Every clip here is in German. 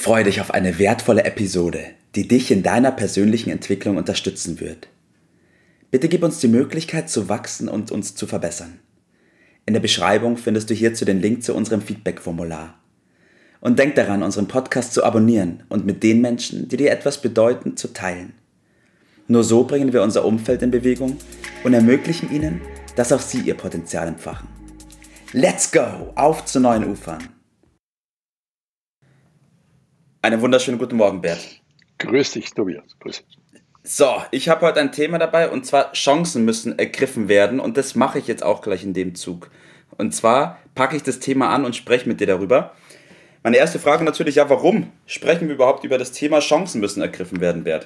Freue dich auf eine wertvolle Episode, die dich in deiner persönlichen Entwicklung unterstützen wird. Bitte gib uns die Möglichkeit zu wachsen und uns zu verbessern. In der Beschreibung findest du hierzu den Link zu unserem Feedback-Formular. Und denk daran, unseren Podcast zu abonnieren und mit den Menschen, die dir etwas bedeuten, zu teilen. Nur so bringen wir unser Umfeld in Bewegung und ermöglichen ihnen, dass auch sie ihr Potenzial entfachen. Let's go! Auf zu neuen Ufern! Einen wunderschönen guten Morgen, Bert. Grüß dich, Tobias. Grüß dich. So, ich habe heute ein Thema dabei und zwar Chancen müssen ergriffen werden und das mache ich jetzt auch gleich in dem Zug. Und zwar packe ich das Thema an und spreche mit dir darüber. Meine erste Frage natürlich, ja, warum sprechen wir überhaupt über das Thema Chancen müssen ergriffen werden, Bert?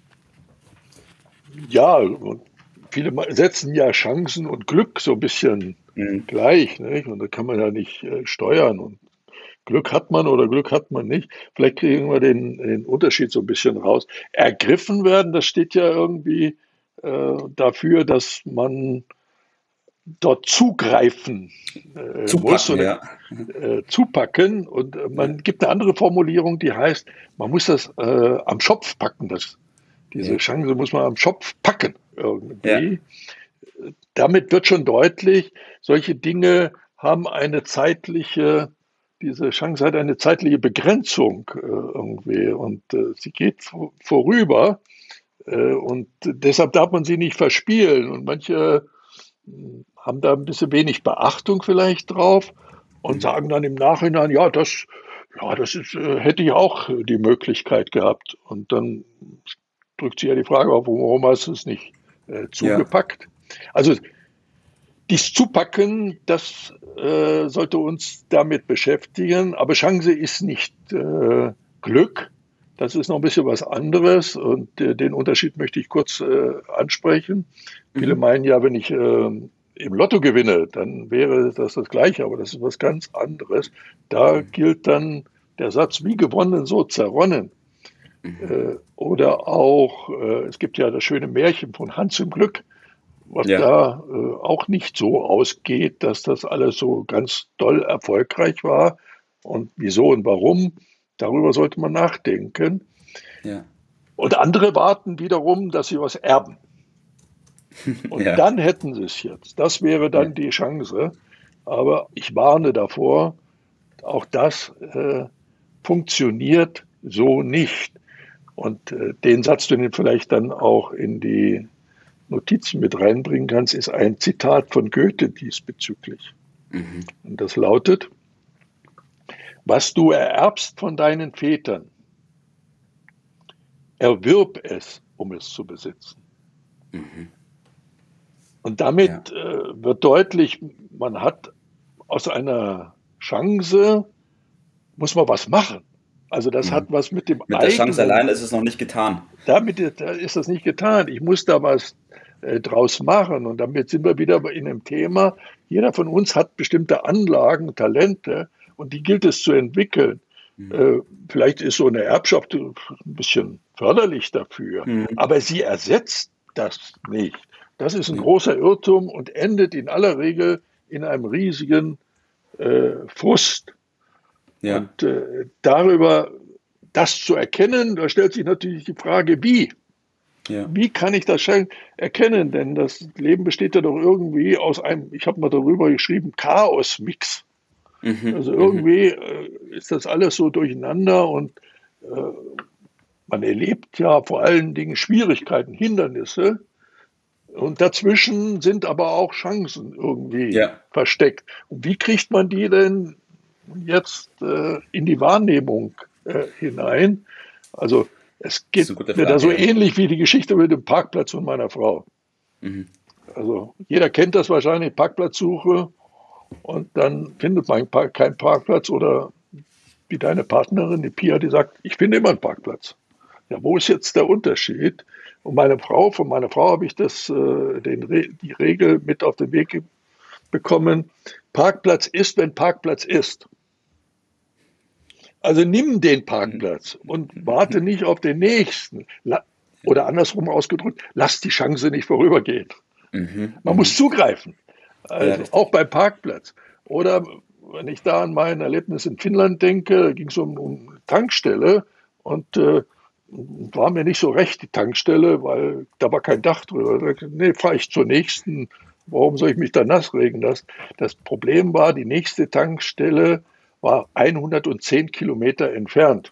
Ja, viele setzen ja Chancen und Glück so ein bisschen gleich, nicht? Und da kann man ja nicht steuern. Und Glück hat man oder Glück hat man nicht. Vielleicht kriegen wir den Unterschied so ein bisschen raus. Ergriffen werden, das steht ja irgendwie dafür, dass man dort zugreifen muss oder zupacken. Und man gibt eine andere Formulierung, die heißt, man muss das am Schopf packen. Diese Chance muss man am Schopf packen irgendwie. Ja. Damit wird schon deutlich, solche Dinge haben diese Chance hat eine zeitliche Begrenzung irgendwie und sie geht vorüber und deshalb darf man sie nicht verspielen. Und manche haben da ein bisschen wenig Beachtung vielleicht drauf und sagen dann im Nachhinein, hätte ich auch die Möglichkeit gehabt. Und dann drückt sich ja die Frage auf, warum hast du es nicht zugepackt? Ja. Also dies Zupacken, das sollte uns damit beschäftigen. Aber Chance ist nicht Glück. Das ist noch ein bisschen was anderes. Und den Unterschied möchte ich kurz ansprechen. Viele meinen ja, wenn ich im Lotto gewinne, dann wäre das Gleiche. Aber das ist was ganz anderes. Da gilt dann der Satz, wie gewonnen, so zerronnen. Oder auch, es gibt ja das schöne Märchen von Hans im Glück, was da auch nicht so ausgeht, dass das alles so ganz doll erfolgreich war. Und wieso und warum, darüber sollte man nachdenken. Ja. Und andere warten wiederum, dass sie was erben. Und dann hätten sie es jetzt. Das wäre dann die Chance. Aber ich warne davor, auch das funktioniert so nicht. Und den Satz, den du vielleicht dann auch in die Notizen mit reinbringen kannst, ist ein Zitat von Goethe diesbezüglich. Und das lautet: Was du ererbst von deinen Vätern, erwirb es, um es zu besitzen. Und damit wird deutlich, man hat aus einer Chance, muss man was machen. Also das hat was mit dem eigenen... Mit der Chance allein ist es noch nicht getan. Damit ist das nicht getan. Ich muss da was draus machen. Und damit sind wir wieder in dem Thema, jeder von uns hat bestimmte Anlagen, Talente und die gilt es zu entwickeln. Vielleicht ist so eine Erbschaft ein bisschen förderlich dafür, aber sie ersetzt das nicht. Das ist ein großer Irrtum und endet in aller Regel in einem riesigen Frust. Ja. Und darüber das zu erkennen, da stellt sich natürlich die Frage, wie? Ja. Wie kann ich das erkennen? Denn das Leben besteht ja doch irgendwie aus einem, ich habe mal darüber geschrieben, Chaos-Mix. Also irgendwie ist das alles so durcheinander und man erlebt ja vor allen Dingen Schwierigkeiten, Hindernisse. Und dazwischen sind aber auch Chancen irgendwie versteckt. Und wie kriegt man die denn jetzt in die Wahrnehmung hinein? Also es geht mir da so ähnlich wie die Geschichte mit dem Parkplatz und meiner Frau. Also jeder kennt das wahrscheinlich, Parkplatzsuche, und dann findet man keinen Parkplatz oder wie deine Partnerin, die Pia, die sagt, ich finde immer einen Parkplatz. Ja, wo ist jetzt der Unterschied? Und von meiner Frau habe ich die Regel mit auf den Weg bekommen, Parkplatz ist, wenn Parkplatz ist. Also nimm den Parkplatz und warte nicht auf den nächsten. Oder andersrum ausgedrückt, lass die Chance nicht vorübergehen. Man muss zugreifen. Also auch beim Parkplatz. Oder wenn ich da an mein Erlebnis in Finnland denke, da ging es um Tankstelle und war mir nicht so recht, die Tankstelle, weil da war kein Dach drüber. Da dachte ich, nee, fahre ich zur nächsten. Warum soll ich mich da nass regen lassen? Das Problem war, die nächste Tankstelle war 110 Kilometer entfernt.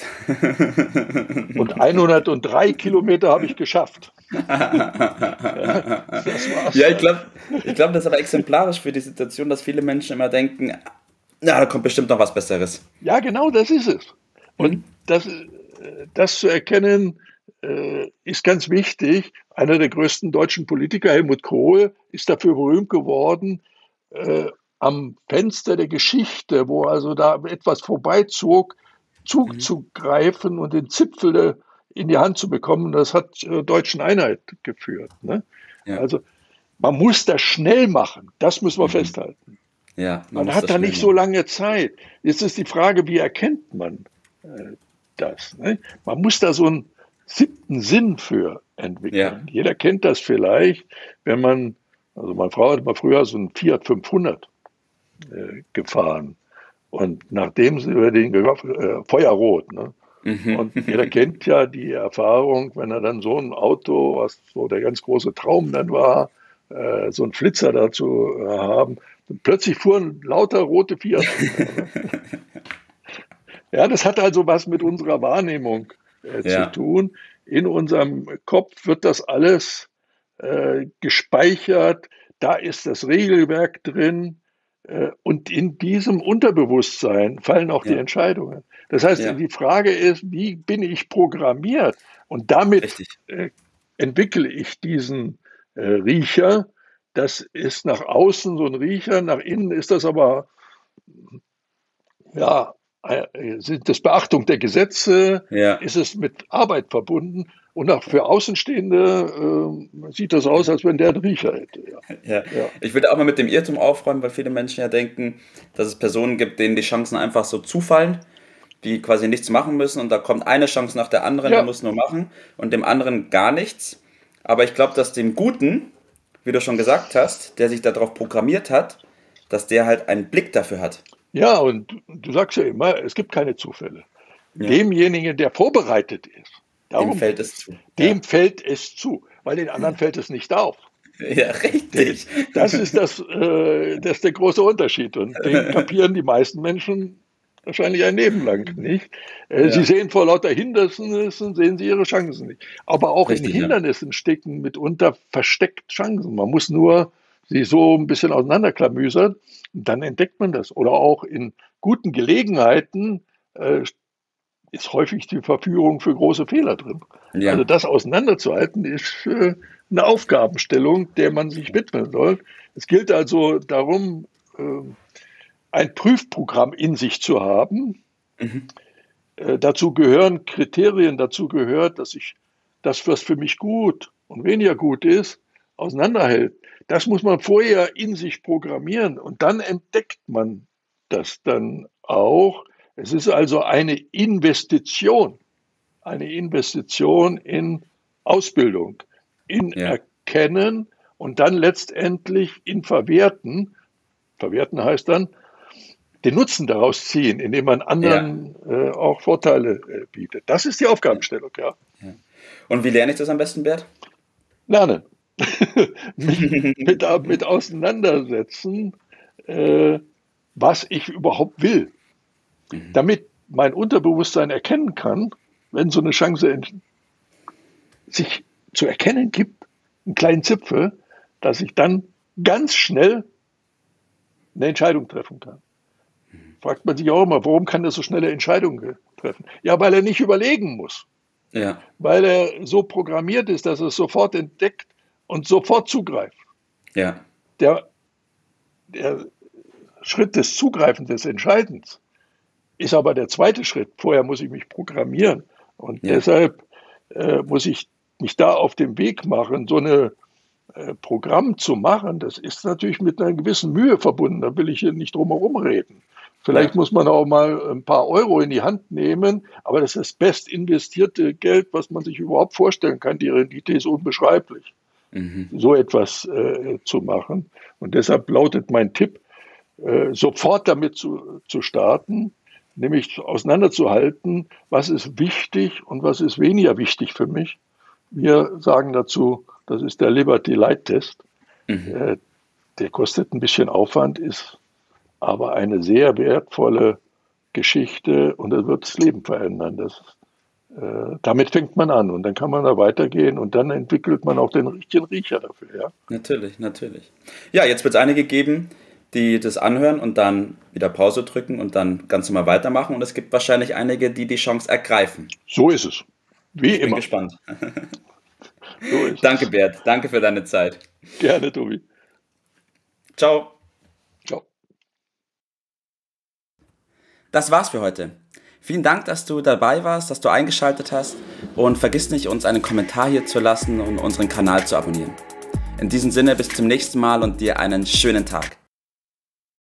Und 103 Kilometer habe ich geschafft. Ja, das war's. Ja, ich glaub, das ist aber exemplarisch für die Situation, dass viele Menschen immer denken, na, da kommt bestimmt noch was Besseres. Ja, genau, das ist es. Und das zu erkennen, ist ganz wichtig. Einer der größten deutschen Politiker, Helmut Kohl, ist dafür berühmt geworden, am Fenster der Geschichte, wo also da etwas vorbeizog, zuzugreifen und den Zipfel in die Hand zu bekommen. Das hat zur deutschen Einheit geführt. Ne? Ja, Also man muss das schnell machen, das müssen wir festhalten. ja, Man muss hat das da schnell nicht so machen. lange Zeit. Jetzt ist die Frage, wie erkennt man das? Ne? Man muss da so einen 7. Sinn für Ja, entwickeln. Jeder kennt das vielleicht, wenn man, also meine Frau hat mal früher so einen Fiat 500 gefahren und nachdem sie über den Feuerrot, ne? Und jeder kennt ja die Erfahrung, wenn er dann so ein Auto, was so der ganz große Traum dann war, so einen Flitzer dazu haben, und plötzlich fuhren lauter rote Fiat. Ne? Ja, das hat also was mit unserer Wahrnehmung zu ja, tun. In unserem Kopf wird das alles gespeichert, da ist das Regelwerk drin und in diesem Unterbewusstsein fallen auch die ja, Entscheidungen. Das heißt, ja, die Frage ist, wie bin ich programmiert? Und damit richtig. entwickle ich diesen Riecher. Das ist nach außen so ein Riecher, nach innen ist das aber ja, sind das Beachtung der Gesetze, Ja. ist es mit Arbeit verbunden und auch für Außenstehende sieht das aus, als wenn der einen Riecher hätte. Ja. Ja, Ja. ich würde auch mal mit dem Irrtum aufräumen, weil viele Menschen ja denken, dass es Personen gibt, denen die Chancen einfach so zufallen, die quasi nichts machen müssen und da kommt eine Chance nach der anderen, der Ja, muss nur machen und dem anderen gar nichts. Aber ich glaube, dass dem Guten, wie du schon gesagt hast, der sich darauf programmiert hat, dass der halt einen Blick dafür hat. ja, und du sagst ja immer, es gibt keine Zufälle. Ja, Demjenigen, der vorbereitet ist, dem darum fällt geht es es, zu. Ja, dem fällt es zu, weil den anderen fällt es nicht auf. ja, richtig. Das ist das ist der große Unterschied und den kapieren die meisten Menschen wahrscheinlich ein Leben lang nicht. Sie Ja, sehen vor lauter Hindernissen, sehen sie ihre Chancen nicht. Aber auch in richtig, ja. Hindernissen stecken mitunter versteckt Chancen. Man muss nur sie so ein bisschen auseinanderklamüsern und dann entdeckt man das. Oder auch in guten Gelegenheiten ist häufig die Verführung für große Fehler drin. Also Ja, das auseinanderzuhalten ist eine Aufgabenstellung, der man sich widmen soll. Es gilt also darum, ein Prüfprogramm in sich zu haben. Dazu gehören Kriterien, dazu gehört, dass ich das, was für mich gut und weniger gut ist, auseinanderhält. Das muss man vorher in sich programmieren und dann entdeckt man das dann auch. Es ist also eine Investition in Ausbildung, in ja, Erkennen und dann letztendlich in Verwerten. Verwerten heißt dann, den Nutzen daraus ziehen, indem man ja, anderen auch Vorteile bietet. Das ist die Aufgabenstellung, ja. ja. Und wie lerne ich das am besten, Bert? Lernen. Mich mit auseinandersetzen, was ich überhaupt will. Damit mein Unterbewusstsein erkennen kann, wenn so eine Chance sich zu erkennen gibt, einen kleinen Zipfel, dass ich dann ganz schnell eine Entscheidung treffen kann. Fragt man sich auch immer, warum kann er so schnelle Entscheidungen treffen? Ja, weil er nicht überlegen muss. Ja, Weil er so programmiert ist, dass er es sofort entdeckt und sofort zugreift. ja, Der, der Schritt des Zugreifens, des Entscheidens, ist aber der zweite Schritt. Vorher muss ich mich programmieren. Und ja, deshalb muss ich mich da auf den Weg machen, so eine Programm zu machen. Das ist natürlich mit einer gewissen Mühe verbunden. Da will ich hier nicht drum herum reden. Vielleicht ja, muss man auch mal ein paar Euro in die Hand nehmen, aber das ist das best investierte Geld, was man sich überhaupt vorstellen kann. Die Rendite ist unbeschreiblich, so etwas zu machen. Und deshalb lautet mein Tipp, sofort damit zu starten, nämlich auseinanderzuhalten, was ist wichtig und was ist weniger wichtig für mich. Wir sagen dazu, das ist der Liberty Light Test. Der kostet ein bisschen Aufwand, ist aber eine sehr wertvolle Geschichte und das wird das Leben verändern. Damit fängt man an und dann kann man da weitergehen und dann entwickelt man auch den richtigen Riecher dafür. Ja? Natürlich, natürlich. Ja, jetzt wird es einige geben, die das anhören und dann wieder Pause drücken und dann ganz normal weitermachen und es gibt wahrscheinlich einige, die die Chance ergreifen. So ist es. Wie ich immer. Bin gespannt. So ist Danke, Bert. Danke für deine Zeit. Gerne, Tobi. Ciao. Ciao. Das war's für heute. Vielen Dank, dass du dabei warst, dass du eingeschaltet hast und vergiss nicht, uns einen Kommentar hier zu lassen und unseren Kanal zu abonnieren. In diesem Sinne, bis zum nächsten Mal und dir einen schönen Tag.